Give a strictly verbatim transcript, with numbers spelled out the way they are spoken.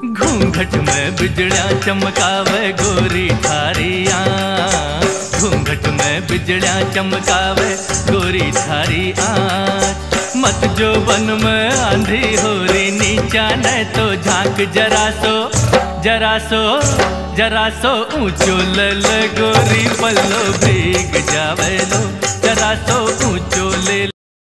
घूंघट में बिजलियां चमकावे गोरी थारी आँख, घूंघट में बिजलियां चमकावे गोरी थारी आँख। मत जो बन में आंधी हो रही नीचा न तो झांक जरा सो जरा सो जरा सो ऊंचो लल गोरी पल्लो भीग जावे लो, जरा सो ऊंचो ले